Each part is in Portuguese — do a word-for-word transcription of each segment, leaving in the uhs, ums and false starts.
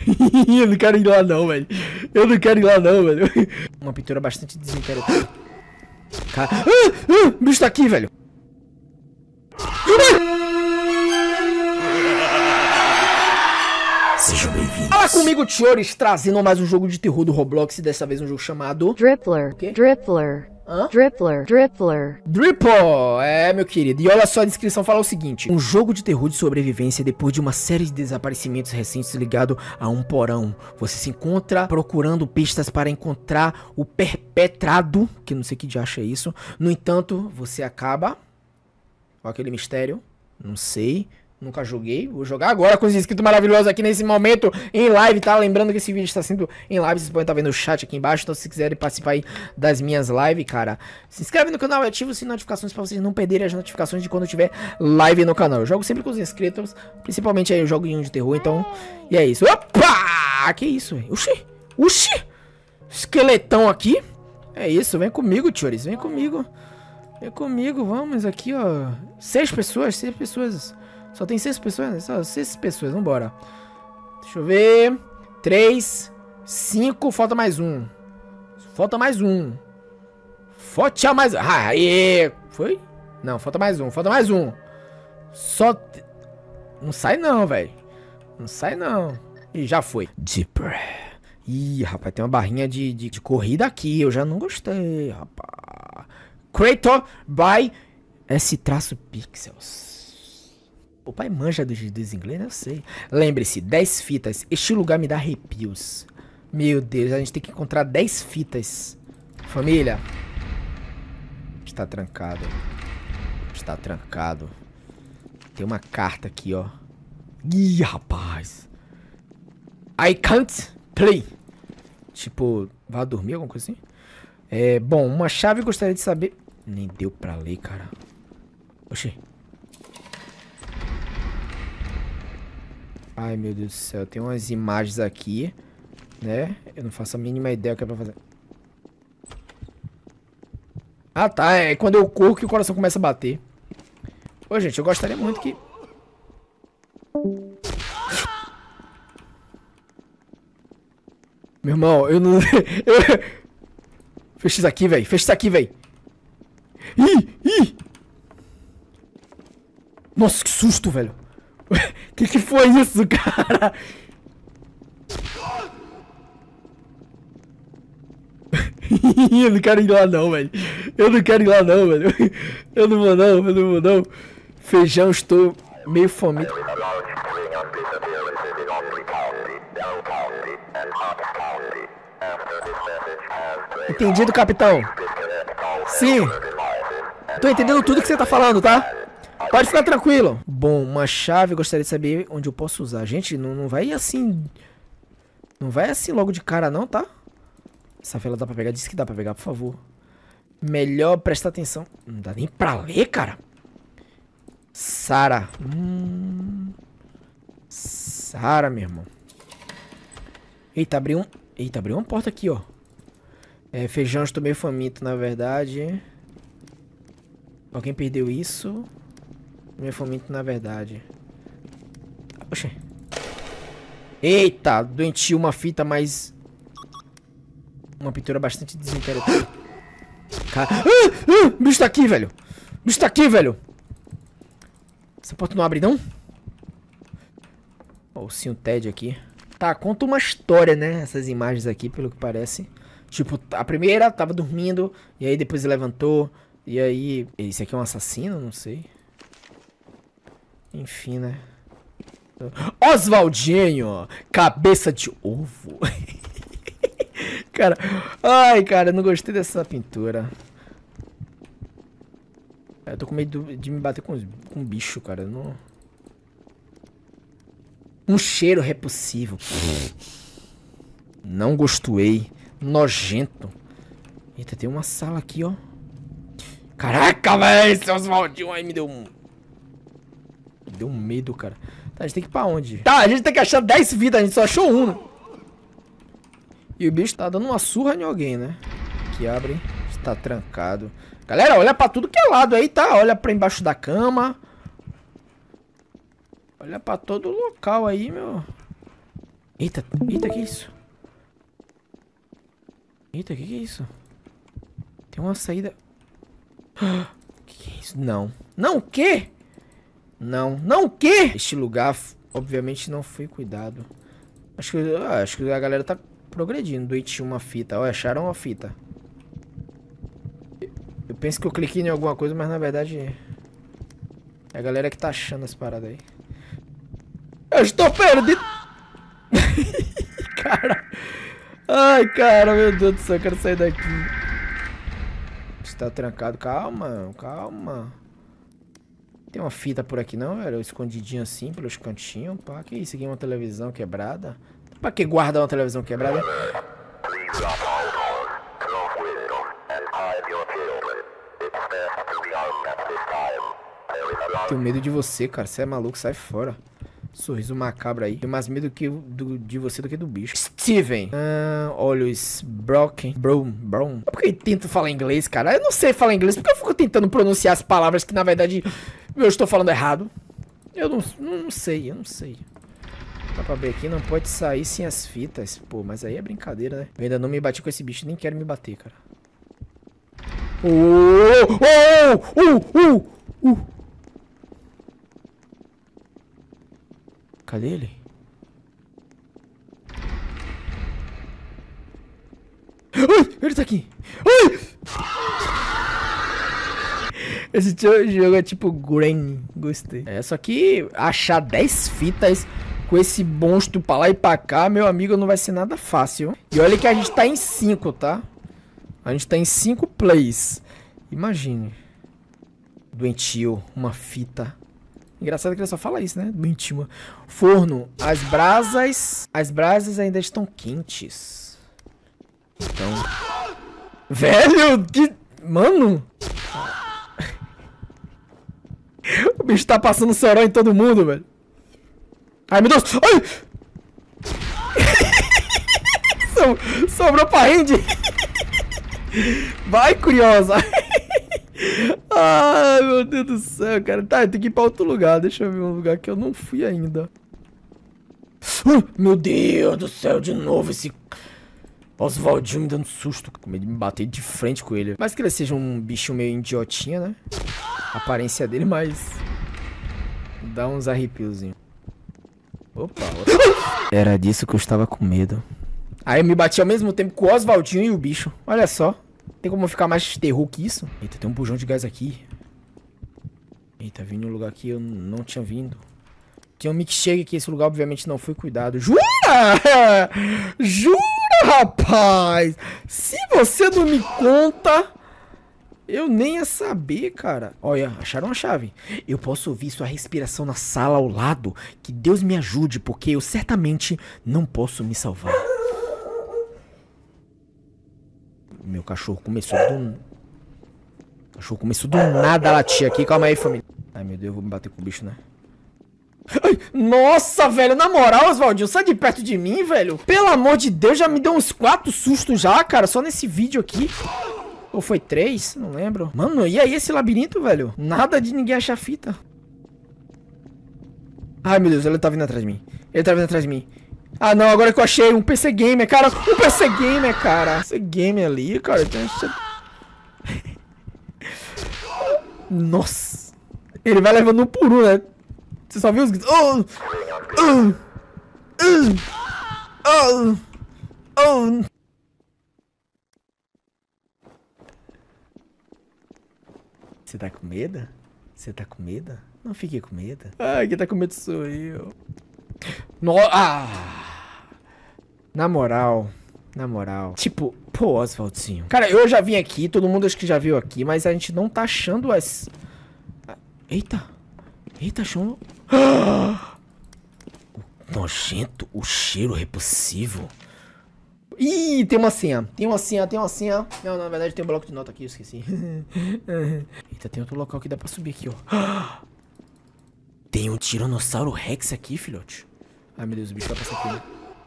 Eu não quero ir lá não, velho. Eu não quero ir lá não, velho. Uma pintura bastante desinteressante. Cara... Ah, ah, o bicho tá aqui, velho. Sejam bem-vindos. Fala comigo, Tiores, trazendo mais um jogo de terror do Roblox. E dessa vez um jogo chamado... Drippler, Drippler, Hã? Drippler, Drippler. Dripple, é, meu querido. E olha só, a descrição fala o seguinte: um jogo de terror de sobrevivência depois de uma série de desaparecimentos recentes ligado a um porão. Você se encontra procurando pistas para encontrar o perpetrado, que não sei que de acha isso. No entanto, você acaba... Olha aquele mistério. Não sei. Nunca joguei. Vou jogar agora com os inscritos maravilhosos aqui nesse momento em live, tá? Lembrando que esse vídeo está sendo em live. Vocês podem estar vendo o chat aqui embaixo. Então se quiserem participar aí das minhas lives, cara, se inscreve no canal e ativa as notificações para vocês não perderem as notificações de quando eu tiver live no canal. Eu jogo sempre com os inscritos. Principalmente aí eu jogo em um de terror, então... E é isso. Opa! Que isso, velho? Oxi! Oxi! Esqueletão aqui. É isso. Vem comigo, Tiores. Vem comigo. Vem comigo. Vamos aqui, ó. Seis pessoas. Seis pessoas. Só tem seis pessoas, né? Só seis pessoas, vambora. Deixa eu ver. Três, cinco, falta mais um. Falta mais um. Falta mais um. Ah, aê. Foi? Não, falta mais um, falta mais um. Só... Te... Não sai não, velho. Não sai não. Ih, já foi. Deeper. Ih, rapaz, tem uma barrinha de, de, de corrida aqui. Eu já não gostei, rapaz. Creator by S-Pixels. O pai manja dos, dos inglês, eu sei. Lembre-se, dez fitas. Este lugar me dá arrepios. Meu Deus, a gente tem que encontrar dez fitas. Família. Está trancado. Está trancado. Tem uma carta aqui, ó. Ih, rapaz. I can't play. Tipo, vá dormir, alguma coisa assim? É, bom, uma chave gostaria de saber... Nem deu pra ler, cara. Oxi. Ai, meu Deus do céu. Tem umas imagens aqui, né? Eu não faço a mínima ideia do que é pra fazer. Ah, tá. É quando eu corro que o coração começa a bater. Ô, gente, eu gostaria muito que... Meu irmão, eu não... Fecha isso aqui, velho. Fecha isso aqui, velho. Ih, ih. Nossa, que susto, velho. Que que foi isso, cara? Eu não quero ir lá não, velho. Eu não quero ir lá não, velho. Eu não vou não, eu não vou não. Feijão, estou meio faminto. Entendido, capitão? Sim. Tô entendendo tudo que você tá falando, tá? Pode ficar tranquilo. Bom, uma chave, eu gostaria de saber onde eu posso usar. Gente, não, não vai assim... Não vai assim logo de cara não, tá? Essa vela dá pra pegar? Diz que dá pra pegar, por favor. Melhor prestar atenção. Não dá nem pra ler, cara. Sara. Hum... Sara, meu irmão. Eita, abriu um... Eita, abriu uma porta aqui, ó. É, feijão, estou meio faminto, na verdade. Alguém perdeu isso? Meio faminto, na verdade. Oxê. Eita, doentio, uma fita mais... Uma pintura bastante desinteressante. Cara... Ah, ah, o bicho tá aqui, velho. O bicho tá aqui, velho. Essa porta não abre, não? Ó, o Sim, o Ted aqui. Tá, conta uma história, né? Essas imagens aqui, pelo que parece. Tipo, a primeira tava dormindo. E aí depois ele levantou. E aí... Esse aqui é um assassino? Não sei. Enfim, né? Oswaldinho! Cabeça de ovo. Cara... Ai, cara, eu não gostei dessa pintura. Eu tô com medo de me bater com, com um bicho, cara. Eu não... Um cheiro repulsivo. Não gostei. Nojento. Eita, tem uma sala aqui, ó. Caraca, velho. Esse Oswaldinho aí me deu um... Me deu um medo, cara. Tá, a gente tem que ir pra onde? Tá, a gente tem que achar dez vidas. A gente só achou um, né? E o bicho tá dando uma surra em alguém, né? Que abre. Está trancado. Galera, olha pra tudo que é lado aí, tá? Olha pra embaixo da cama. Olha pra todo o local aí, meu. Eita, eita, que isso? Eita, que que é isso? Tem uma saída... Que que é isso? Não. Não, o quê? Não. Não, o quê? Este lugar, obviamente, não foi cuidado. Acho que, ah, acho que a galera tá progredindo. Doit tinha uma fita. Olha, acharam uma fita. Eu penso que eu cliquei em alguma coisa, mas na verdade... É a galera que tá achando as paradas aí. Eu estou perdido! Cara... Ai, cara, meu Deus do céu, eu quero sair daqui. Está trancado. Calma, calma. Tem uma fita por aqui não, velho? Escondidinho assim, pelos cantinhos. Pá, que isso aqui é uma televisão quebrada? Pra que guardar uma televisão quebrada? Tenho medo de você, cara. Você é maluco, sai fora. Sorriso macabro aí. Tenho mais medo que do, de você do que do bicho. Steven. Ah, olhos broken. Brown. Brown. Por que eu tento falar inglês, cara? Eu não sei falar inglês. Porque eu fico tentando pronunciar as palavras que, na verdade, eu estou falando errado. Eu não, não sei, eu não sei. Dá pra ver aqui, não pode sair sem as fitas. Pô, mas aí é brincadeira, né? Eu ainda não me bati com esse bicho. Nem quero me bater, cara. Oh! Oh! Oh! Oh! Oh! Cadê ele? Ai, ele tá aqui. Ai! Esse jogo é tipo Granny. Gostei. É, só que achar dez fitas com esse monstro pra lá e pra cá, meu amigo, não vai ser nada fácil. E olha que a gente tá em cinco, tá? A gente tá em cinco plays. Imagine. Doentio, uma fita. Engraçado que ele só fala isso, né? Doentio. Forno. As brasas... As brasas ainda estão quentes. Então... Velho! Que... Mano! O bicho tá passando cerol em todo mundo, velho. Ai, meu Deus! Ai! So... Sobrou pra Andy! Vai, curiosa! Ai, meu Deus do céu, cara. Tá, tem que ir pra outro lugar. Deixa eu ver um lugar que eu não fui ainda. Uh, meu Deus do céu, de novo esse Oswaldinho me dando susto. Com medo de me bater de frente com ele. Mas que ele seja um bicho meio idiotinha, né? A aparência dele, mas... Dá uns arrepiozinhos. Opa, opa. Era disso que eu estava com medo. Aí eu me bati ao mesmo tempo com o Oswaldinho e o bicho. Olha só. Tem como ficar mais terror que isso? Eita, tem um bujão de gás aqui. Eita, vim num lugar que eu não tinha vindo. Tinha um milkshake aqui. Esse lugar obviamente não foi cuidado. Jura? Jura, rapaz? Se você não me conta, eu nem ia saber, cara. Olha, acharam a chave. Eu posso ouvir sua respiração na sala ao lado. Que Deus me ajude, porque eu certamente não posso me salvar. Meu cachorro começou do... O cachorro começou do nada a latir aqui. Calma aí, família. Ai, meu Deus, eu vou me bater com o bicho, né? Ai, nossa, velho. Na moral, Oswaldinho, sai de perto de mim, velho. Pelo amor de Deus, já me deu uns quatro sustos já, cara. Só nesse vídeo aqui. Ou foi três? Não lembro. Mano, e aí esse labirinto, velho? Nada de ninguém achar fita. Ai, meu Deus, ele tá vindo atrás de mim. Ele tá vindo atrás de mim. Ah, não, agora que eu achei um P C Gamer, cara. Um P C Gamer, cara. P C Gamer ali, cara. Nossa. Ele vai levando um por um, né? Você só viu os gritos? Oh! Oh! Oh! Oh! Você tá com medo? Você tá com medo? Não fique com medo. Ai, quem tá com medo sou eu. No... Ah! Na moral, na moral. Tipo, pô, Oswaldinho. Cara, eu já vim aqui, todo mundo acho que já viu aqui, mas a gente não tá achando as... Eita. Eita, achou... Ah! O nojento, o cheiro repulsivo. Ih, tem uma senha. Tem uma senha, tem uma senha. Não, na verdade tem um bloco de nota aqui, eu esqueci. Eita, tem outro local que dá pra subir aqui, ó. Tem um Tiranossauro Rex aqui, filhote. Ai, meu Deus, o bicho vai passar aqui.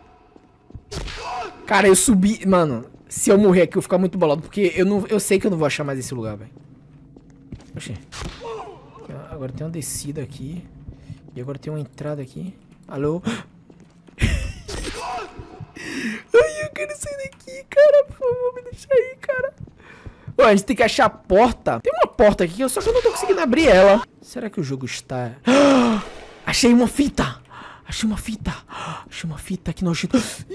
Cara, eu subi... Mano, se eu morrer aqui, eu vou ficar muito bolado. Porque eu, não, eu sei que eu não vou achar mais esse lugar, velho. Oxê. Agora tem uma descida aqui. E agora tem uma entrada aqui. Alô? Ai, eu quero sair daqui, cara. Por favor, me deixa aí, cara. Ó, a gente tem que achar a porta. Tem uma porta aqui, só que eu não tô conseguindo abrir ela. Será que o jogo está... Ah, achei uma fita. Achei uma fita. Achei uma fita aqui nojento.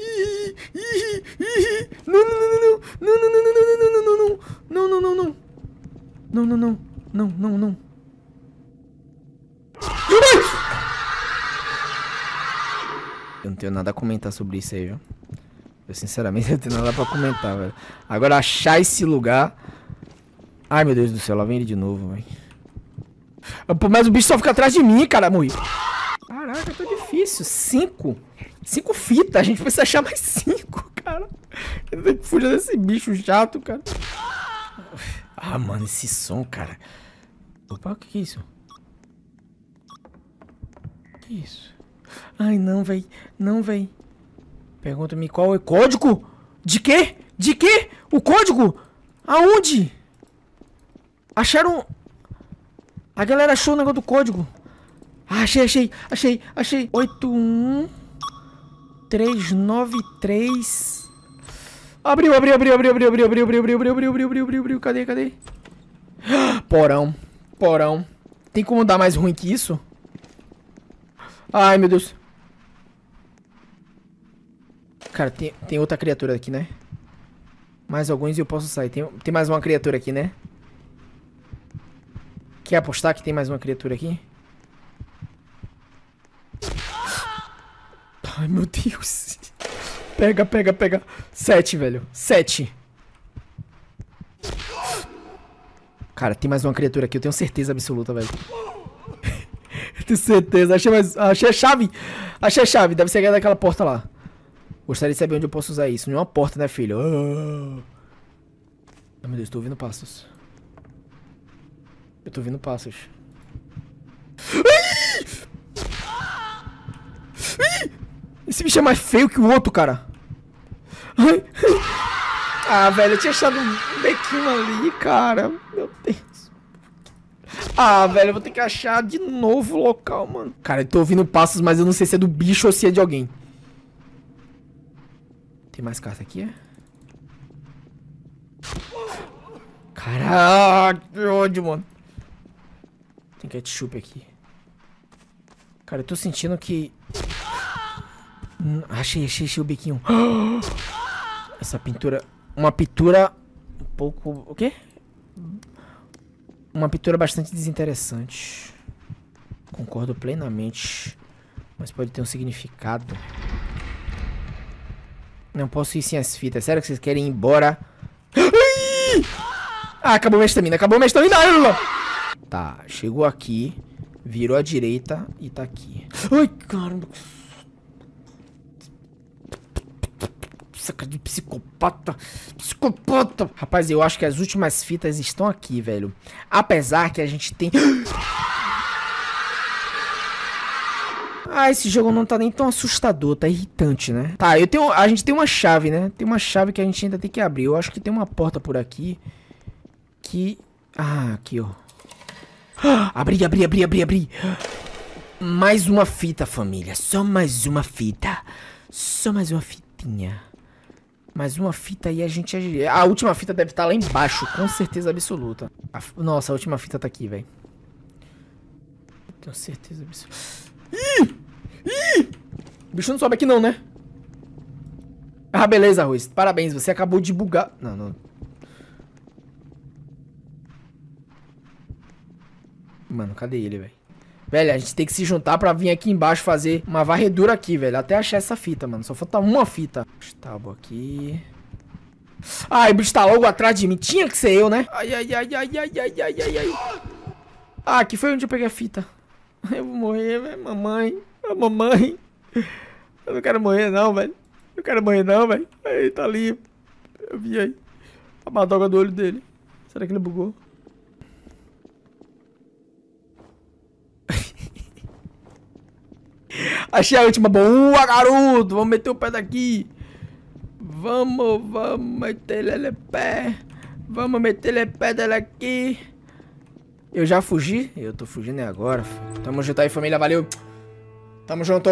Não, não, não, não. Não, não, não, não, não, não, não, não. Não, não, não, não. Não, não, não. Não, não, não. Eu não tenho nada a comentar sobre isso aí, viu? Eu sinceramente não tenho nada pra comentar, velho. Agora achar esse lugar... Ai, meu Deus do céu, lá vem ele de novo, velho. Mas o bicho só fica atrás de mim, cara, morri. Caraca, tá difícil. Cinco. Cinco fitas, a gente precisa achar mais cinco, cara. Eu tenho que fugir desse bicho chato, cara. Ah, mano, esse som, cara. Opa, o que que é isso? O que é isso? Ai, não, véi. Não, véi. Pergunta-me qual é o código? De quê? De quê? O código? Aonde? Acharam... A galera achou o negócio do código. Ah, achei, achei, achei, achei. oito um três nove três. Abriu, abriu, abriu, abriu, abriu, abriu, abriu, abriu, abriu, abriu, abriu, abriu, abriu, abriu, abriu. Cadê, cadê? Porão, porão. Tem como dar mais ruim que isso? Ai, meu Deus. Cara, tem, tem outra criatura aqui, né? Mais alguns e eu posso sair. Tem, tem mais uma criatura aqui, né? Quer apostar que tem mais uma criatura aqui? Ai, meu Deus. Pega, pega, pega. Sete, velho. Sete. Cara, tem mais uma criatura aqui. Eu tenho certeza absoluta, velho. Eu tenho certeza. Achei mais... Achei a chave. Achei a chave. Deve ser daquela porta lá. Gostaria de saber onde eu posso usar isso. Não é uma porta, né, filho? Oh. Ai, meu Deus. Tô ouvindo passos. Eu tô ouvindo passos. Ai! Ai! Esse bicho é mais feio que o outro, cara. Ai. Ah, velho, eu tinha achado um bequinho ali, cara. Meu Deus. Ah, velho, eu vou ter que achar de novo o local, mano. Cara, eu tô ouvindo passos, mas eu não sei se é do bicho ou se é de alguém. Tem mais carta aqui, é? Caraca, que ódio, mano. Tem ketchup aqui. Cara, eu tô sentindo que... Hum, achei, achei, achei o biquinho. Essa pintura... Uma pintura... Um pouco... O quê? Uma pintura bastante desinteressante. Concordo plenamente. Mas pode ter um significado. Não posso ir sem as fitas. Sério que vocês querem ir embora? Ah, acabou minha estamina. Acabou minha estamina. Tá, chegou aqui. Virou à direita e tá aqui. Ai, caramba. Saca de psicopata. Psicopata. Rapaz, eu acho que as últimas fitas estão aqui, velho. Apesar que a gente tem... Ah, esse jogo não tá nem tão assustador. Tá irritante, né? Tá, eu tenho... A gente tem uma chave, né? Tem uma chave que a gente ainda tem que abrir. Eu acho que tem uma porta por aqui. Que... Ah, aqui, ó. Abri, abri, abri, abri, abri. Mais uma fita, família. Só mais uma fita. Só mais uma fitinha. Mais uma fita e a gente... A última fita deve estar lá embaixo, com certeza absoluta. A... Nossa, a última fita tá aqui, velho. Tenho certeza absoluta. Ih! Ih! O bicho não sobe aqui não, né? Ah, beleza, Arroz. Parabéns, você acabou de bugar. Não, não. Mano, cadê ele, velho? Velho, a gente tem que se juntar pra vir aqui embaixo fazer uma varredura aqui, velho. Até achar essa fita, mano. Só falta uma fita. Tábua aqui. Ai, o bicho tá logo atrás de mim. Tinha que ser eu, né? Ai, ai, ai, ai, ai, ai, ai, ai, ai. Ah, aqui foi onde eu peguei a fita. Eu vou morrer, velho. Mamãe. A mamãe. Eu não quero morrer, não, velho. Eu não quero morrer, não, velho. Aí, tá ali. Eu vi aí. A badoga do olho dele. Será que ele bugou? Achei a última. Boa, garoto. Vamos meter o pé daqui. Vamos, vamos meter ele pé. Vamos meter ele pé dele aqui. Eu já fugi? Eu tô fugindo agora. Tamo junto aí, família. Valeu. Tamo junto.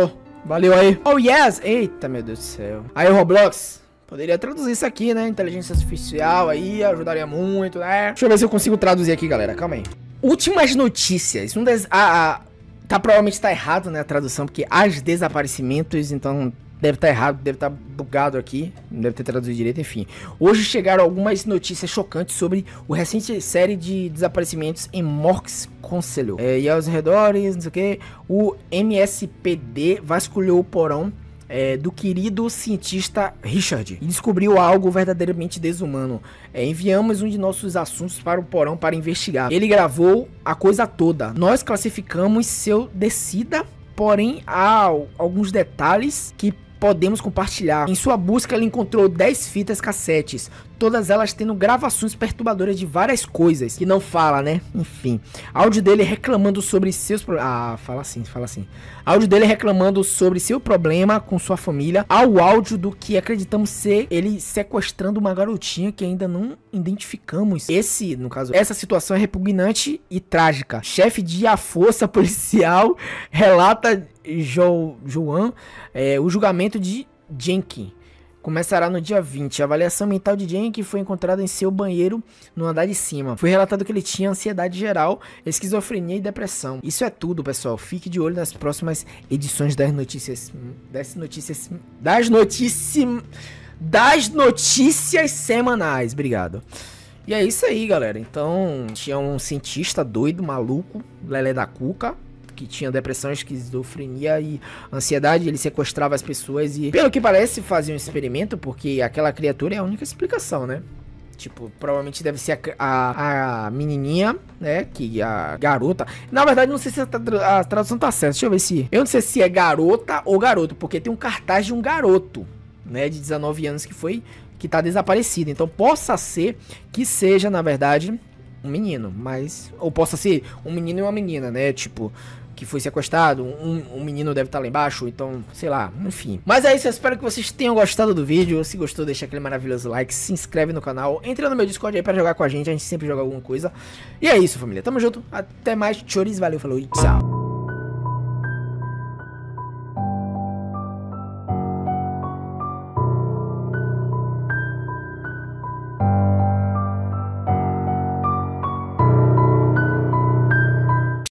Valeu aí. Oh, yes. Eita, meu Deus do céu. Aí, Roblox. Poderia traduzir isso aqui, né? Inteligência artificial aí, ajudaria muito, né? Deixa eu ver se eu consigo traduzir aqui, galera. Calma aí. Últimas notícias. Um des... ah, ah, tá, provavelmente tá errado, né, a tradução, porque as desaparecimentos, então deve estar tá errado, deve estar tá bugado aqui, não deve ter traduzido direito, enfim. Hoje chegaram algumas notícias chocantes sobre o recente série de desaparecimentos em Morks Conselho. É, e aos redores, não sei o que, o M S P D vasculhou o porão É, do querido cientista Richard e descobriu algo verdadeiramente desumano. É, enviamos um de nossos assuntos para o porão para investigar. Ele gravou a coisa toda. Nós classificamos seu descida, porém há alguns detalhes que podemos compartilhar. Em sua busca ele encontrou dez fitas cassetes, todas elas tendo gravações perturbadoras de várias coisas, que não fala, né? Enfim, áudio dele reclamando sobre seus problemas. Ah, fala assim, fala assim. Áudio dele reclamando sobre seu problema com sua família, ao áudio do que acreditamos ser ele sequestrando uma garotinha que ainda não identificamos. Esse, no caso, essa situação é repugnante e trágica. Chefe de a força policial relata jo, João é, o julgamento de Jenkins começará no dia vinte. A avaliação mental de Jenkins foi encontrada em seu banheiro no andar de cima. Foi relatado que ele tinha ansiedade geral, esquizofrenia e depressão. Isso é tudo, pessoal. Fique de olho nas próximas edições das notícias. Das notícias. Das notícias. Das notícias semanais. Obrigado. E é isso aí, galera. Então, tinha um cientista doido, maluco, Lelé da Cuca, que tinha depressão, esquizofrenia e ansiedade. Ele sequestrava as pessoas e, pelo que parece, fazia um experimento, porque aquela criatura é a única explicação, né? Tipo, provavelmente deve ser a, a, a menininha, né? Que a garota... Na verdade, não sei se a, a tradução tá certa. Deixa eu ver se... Eu não sei se é garota ou garoto, porque tem um cartaz de um garoto, né? De dezenove anos que foi... Que tá desaparecido. Então, possa ser que seja, na verdade, um menino. Mas... Ou possa ser um menino e uma menina, né? Tipo... que foi sequestrado, um, um menino deve estar lá embaixo, então, sei lá, enfim. Mas é isso, eu espero que vocês tenham gostado do vídeo. Se gostou, deixa aquele maravilhoso like, se inscreve no canal, entra no meu Discord aí pra jogar com a gente, a gente sempre joga alguma coisa. E é isso, família, tamo junto, até mais, choris, valeu, falou e tchau.